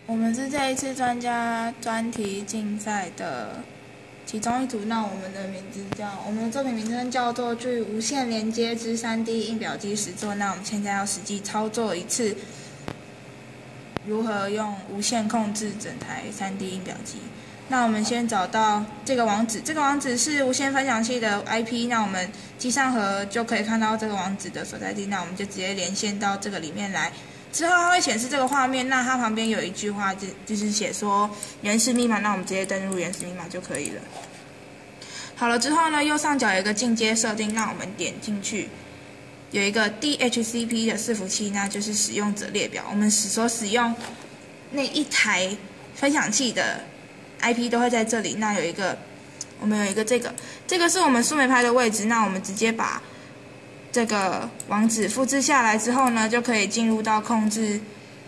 我们是这一次专家专题竞赛的其中一组。那我们的作品名称叫做《具无线连接之 3D 印表机实作》。那我们现在要实际操作一次，如何用无线控制整台 3D 印表机。那我们先找到这个网址，这个网址是无线分享器的 IP。那我们机上盒就可以看到这个网址的所在地。那我们就直接连线到这个里面来。之后它会显示这个画面，那它旁边有一句话就是写说原始密码，那我们直接登入原始密码就可以了。好了之后呢，右上角有一个进阶设定，那我们点进去，有一个 DHCP 的伺服器，那就是使用者列表。我们所使用那一台分享器的 IP 都会在这里。那我们有一个这个是我们树莓派的位置，那我们直接把这个网址复制下来之后呢，就可以进入到控制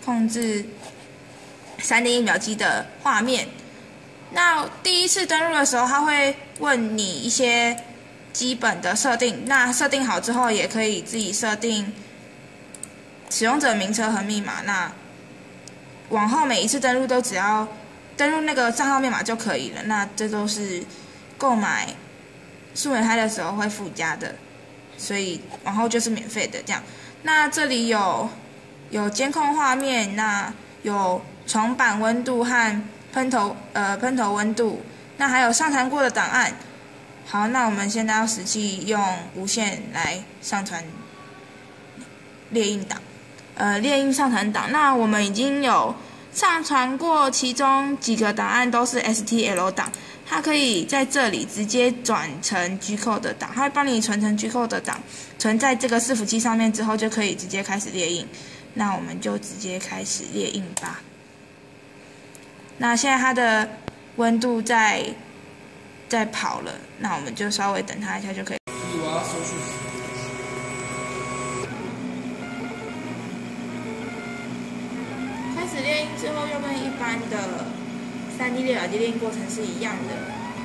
3D 印表机的画面。那第一次登录的时候，它会问你一些基本的设定。那设定好之后，也可以自己设定使用者名称和密码。那往后每一次登录都只要登录那个账号密码就可以了。那这都是购买树莓派的时候会附加的。所以往后就是免费的这样。那这里有监控画面，那有床板温度和喷头温度，那还有上传过的档案。好，那我们现在要实际用无线来上传列印档，列印上传档。那我们已经有上传过其中几个档案都是 STL 档。它可以在这里直接转成 G-code 的档，它会帮你存成 G-code 的档，存在这个伺服器上面之后，就可以直接开始列印。那我们就直接开始列印吧。那现在它的温度在跑了，那我们就稍微等它一下就可以。开始列印之后，又跟一般的3D 列表机列印过程是一样的。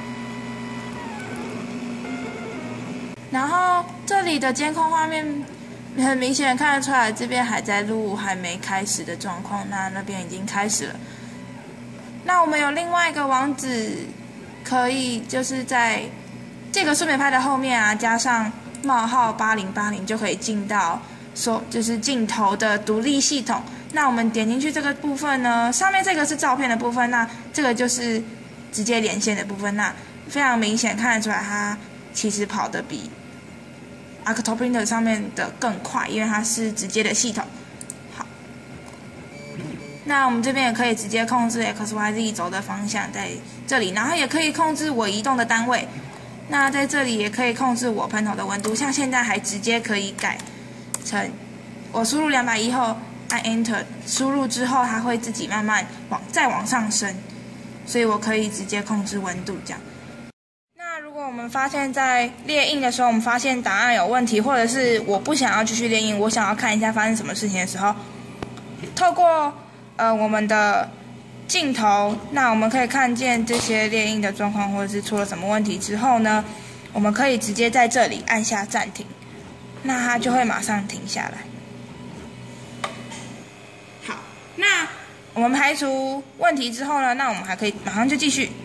然后这里的监控画面很明显看得出来，这边还在录，还没开始的状况。那边已经开始了。那我们有另外一个网址，可以就是在这个树莓派的后面啊，加上冒号8080就可以进到就是镜头的独立系统。那我们点进去这个部分呢，上面这个是照片的部分，那这个就是直接连线的部分。那非常明显看得出来，它其实跑得比 Octoprinter 上面的更快，因为它是直接的系统。好，那我们这边也可以直接控制 XYZ 轴的方向在这里，然后也可以控制我移动的单位。那在这里也可以控制我喷头的温度，像现在还直接可以改成我输入210后。按 Enter 输入之后，它会自己慢慢再往上升，所以我可以直接控制温度这样。那如果我们发现在列印的时候，我们发现档案有问题，或者是我不想要继续列印，我想要看一下发生什么事情的时候，透过我们的镜头，那我们可以看见这些列印的状况，或者是出了什么问题之后呢，我们可以直接在这里按下暂停，那它就会马上停下来。那我们排除问题之后呢，那我们还可以马上就继续。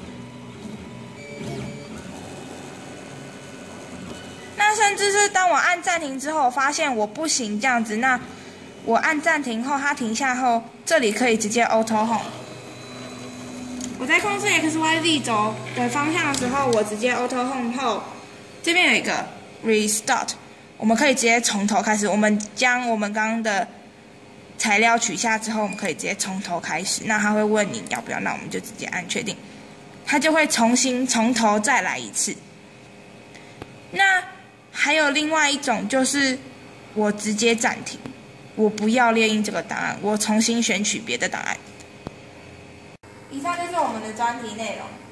那甚至是当我按暂停之后，我发现我不行这样子，那我按暂停后，它停下后，这里可以直接 Auto Home。我在控制 XYZ 轴的方向的时候，我直接 Auto Home 后，这边有一个 Restart， 我们可以直接从头开始。我们将我们刚刚的材料取下之后，我们可以直接从头开始。那他会问你要不要，那我们就直接按确定，他就会从头再来一次。那还有另外一种就是我直接暂停，我不要列印这个档案，我重新选取别的档案。以上就是我们的专题内容。